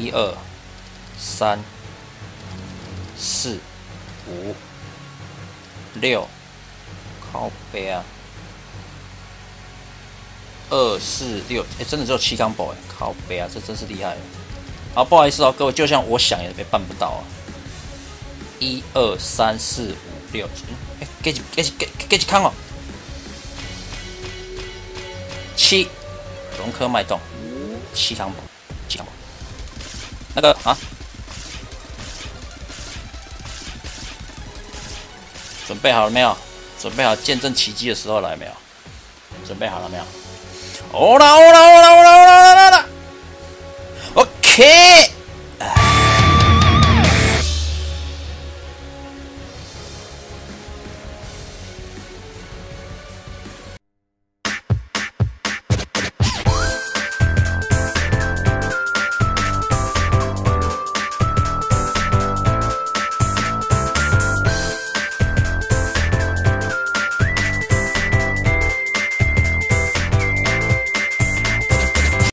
1、2、3、4、5、6，靠背啊！2、4、6，真的只有7 combo 哎，靠背啊，这真是厉害了。好，不好意思哦，各位，就像我想也办不到啊。1、2、3、4、5、6，给几康哦？7，龙科脉动，7 combo，7 combo。那个啊，准备好了没有？准备好见证奇迹的时候来没有？准备好了没有？欧啦！OK。